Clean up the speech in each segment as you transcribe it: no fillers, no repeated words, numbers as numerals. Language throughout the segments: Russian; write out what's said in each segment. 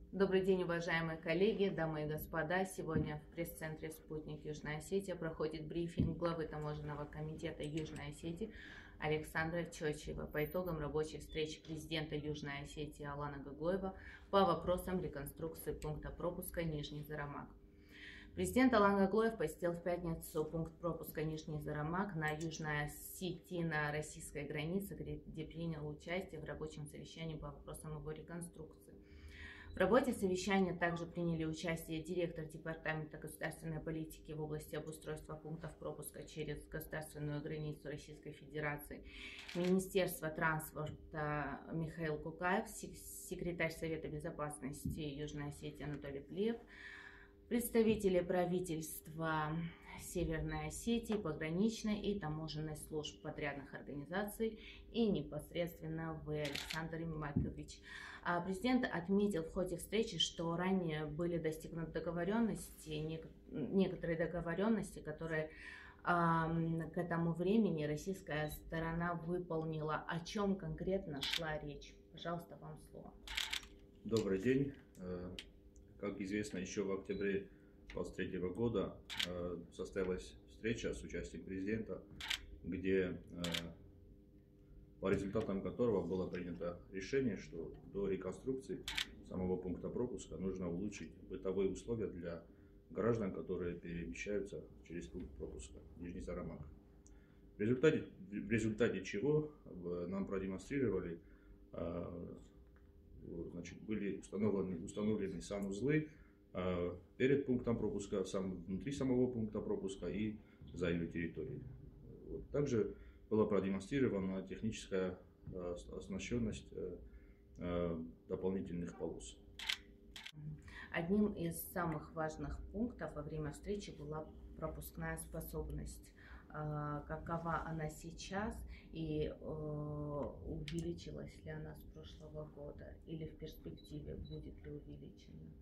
Добрый день, уважаемые коллеги, дамы и господа. Сегодня в пресс-центре «Спутник Южная Осетия» проходит брифинг главы Таможенного комитета Южной Осетии Александра Чочева по итогам рабочей встречи президента Южной Осетии Алана Гаглоева по вопросам реконструкции пункта пропуска Нижний Зарамак. Президент Алан Гаглоев посетил в пятницу пункт пропуска Нижний Зарамак на Южной Осетии на российской границе, где принял участие в рабочем совещании по вопросам его реконструкции. В работе совещания также приняли участие директор Департамента государственной политики в области обустройства пунктов пропуска через государственную границу Российской Федерации, Министерство транспорта Михаил Кукаев, секретарь Совета безопасности Южной Осетии Анатолий Плев, представители правительства Северной Осетии, пограничной и таможенной служб подрядных организаций и непосредственно вы, Александр Макович. Президент отметил в ходе встречи, что ранее были достигнуты некоторые договоренности, которые к этому времени российская сторона выполнила. О чем конкретно шла речь? Пожалуйста, вам слово. Добрый день. Как известно, еще в октябре 2023 года состоялась встреча с участием президента, где по результатам которого было принято решение, что до реконструкции самого пункта пропуска нужно улучшить бытовые условия для граждан, которые перемещаются через пункт пропуска Нижний Зарамак. В результате чего нам продемонстрировали, были установлены санузлы перед пунктом пропуска, внутри самого пункта пропуска и за его территорией. Также была продемонстрирована техническая оснащенность дополнительных полос. Одним из самых важных пунктов во время встречи была пропускная способность. Какова она сейчас и увеличилась ли она с прошлого года или в перспективе будет ли увеличена?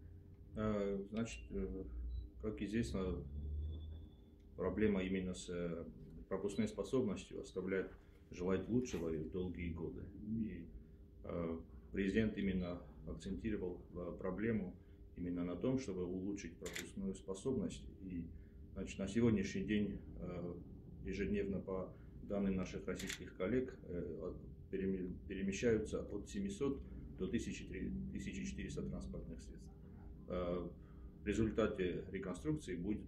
Как известно, проблема именно с пропускной способностью оставляет желать лучшего и долгие годы. И президент именно акцентировал проблему именно на том, чтобы улучшить пропускную способность. И на сегодняшний день ежедневно по данным наших российских коллег перемещаются от 700 до 1400 транспортных средств. В результате реконструкции будет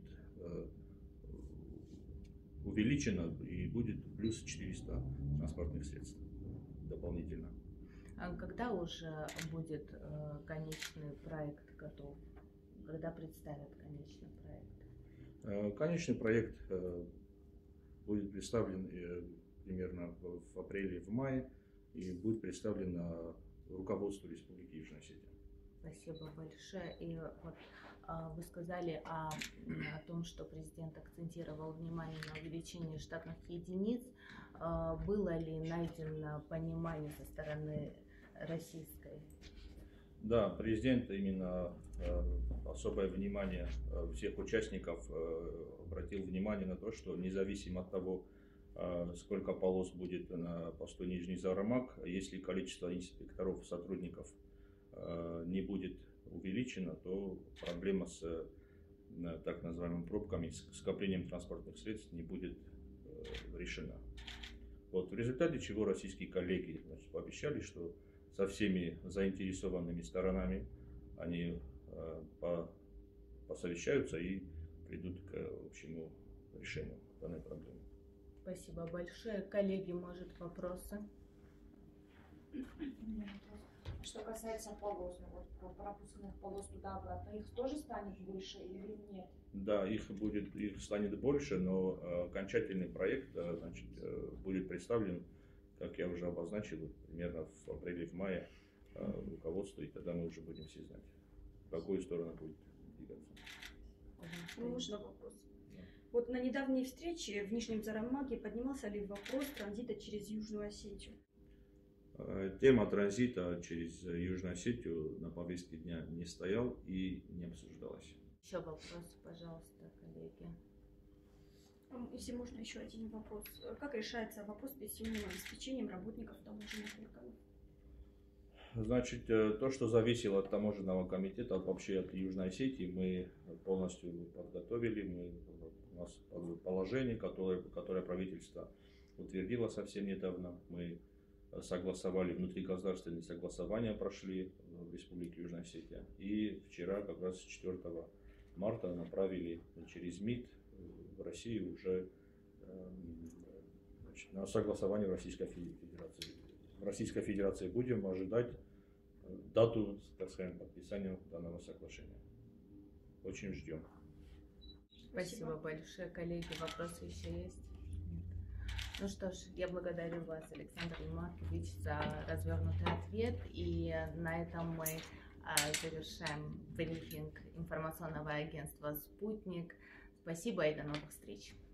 увеличено и будет плюс 400 транспортных средств дополнительно. А когда уже будет конечный проект готов? Когда представят конечный проект? Конечный проект будет представлен примерно в апреле, в мае и будет представлен руководству Республики Южная Осетия. Спасибо большое. И вот вы сказали о том, что президент акцентировал внимание на увеличении штатных единиц. Было ли найдено понимание со стороны российской? Да, президент именно особое внимание всех участников обратил внимание на то, что независимо от того, сколько полос будет на посту Нижний Зарамак, если количество инспекторов, сотрудников не будет увеличено, то проблема с так называемыми пробками, скоплением транспортных средств не будет решена. В результате чего российские коллеги пообещали, что со всеми заинтересованными сторонами они посовещаются и придут к общему решению данной проблемы. Спасибо большое. Коллеги, может, вопросы? Что касается полос, пропускных полос туда-обратно, их тоже станет больше или нет? Да, их станет больше, но окончательный проект будет представлен, как я уже обозначил, примерно в апреле, в мае руководству, и тогда мы уже будем все знать, в какую сторону будет двигаться. Можно вопрос? Вот на недавней встрече в Нижнем Зарамаке поднимался ли вопрос транзита через Южную Осетию? Тема транзита через Южную Осетию на повестке дня не стоял и не обсуждалась. Еще вопросы, пожалуйста, коллеги. Если можно, еще один вопрос. Как решается вопрос с пенсионным обеспечением работников таможенных органов? Значит, то, что зависело от таможенного комитета, вообще от Южной Осетии, мы полностью подготовили. У нас положение, которое правительство утвердило совсем недавно. Мы согласовали, внутригосударственные согласования прошли в Республике Южная Осетия. И вчера, как раз 4 марта, направили через МИД в Россию уже на согласование в Российской Федерации. В Российской Федерации будем ожидать дату, так скажем, подписания данного соглашения. Очень ждем. Спасибо большое, коллеги. Вопросы еще есть? Нет. Ну что ж, я благодарю вас, Александр Маркович, за развернутый ответ. И на этом мы завершаем брифинг информационного агентства «Спутник». Спасибо и до новых встреч.